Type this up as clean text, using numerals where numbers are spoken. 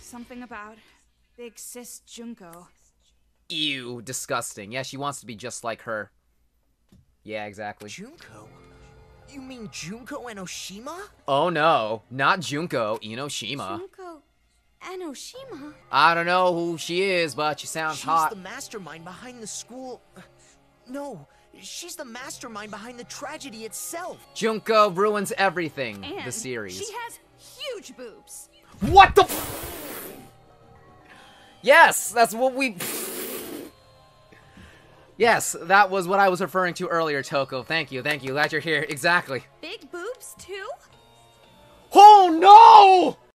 Something about big sis Junko. Ew, disgusting. Yeah, she wants to be just like her. Yeah, exactly. Junko? You mean Junko and Oshima? Oh no, not Junko, Enoshima. Junko and Oshima? I don't know who she is, but she sounds hot. She's the mastermind behind the school... No, she's the mastermind behind the tragedy itself. Junko ruins everything, And the series. she has huge boobs. What the Yes, that's what we... Yes, that was what I was referring to earlier, Toko. Thank you, glad you're here. Exactly. Big boobs, too? Oh no!